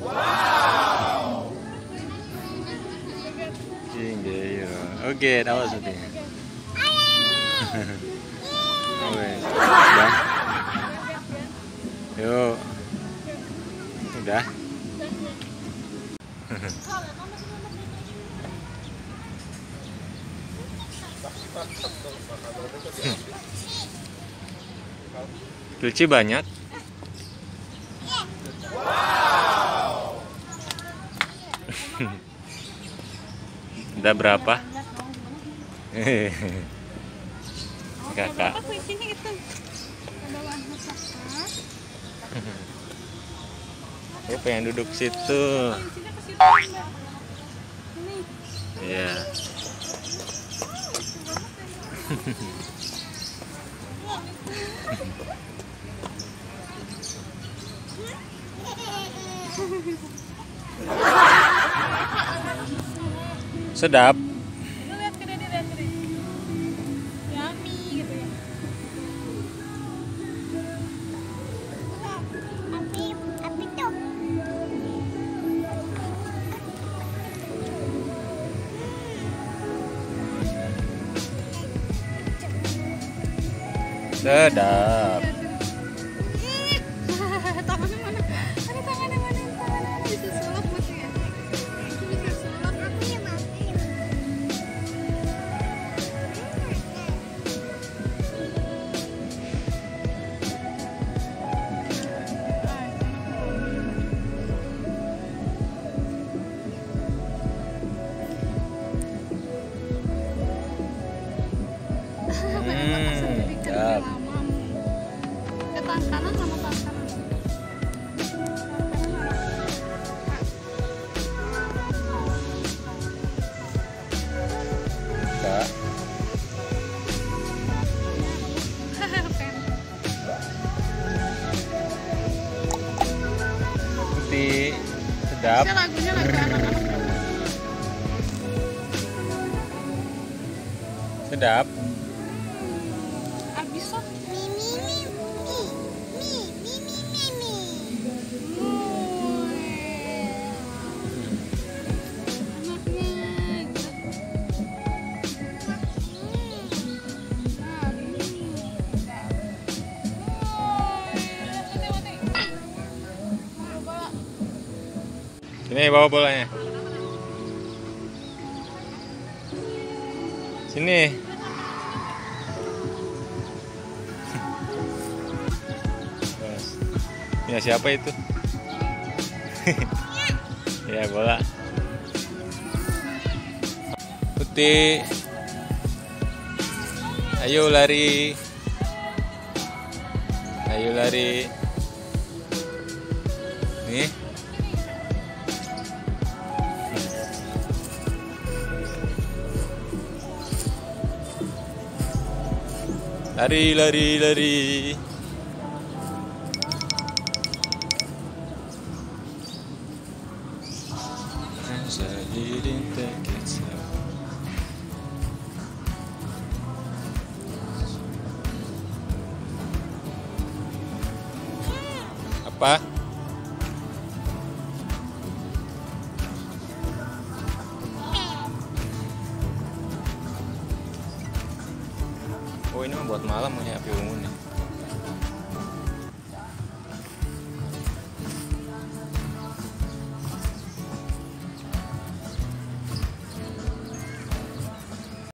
Oke, tahu syutingnya. Oke, udah. Yuk, udah. Lucu banyak. Udah berapa? Kakak. Gue pengen duduk situ. Iya. Sedap. Lihat ke Dede, lihat ke Dede. Yummy gitu ya. Api tuh. Sedap. Tangannya mana? Ada tangannya mana? Tangannya bisa sulap masih ya? Bisa sulap. Aku yang mati. Sedap. Ke tangan kanan sama tangan kanan. Kak. Putih. Sedap. Lagunya lagu anak-anak. Sedap. Abis lah. Sini bawa bolanya. Sini. Ya siapa itu? Ya bola. Putih. Ayo lari. Ayo lari. Nih. Lari, lari, lari. Apa? Oh ini mah buat malam ya, api unggun ya.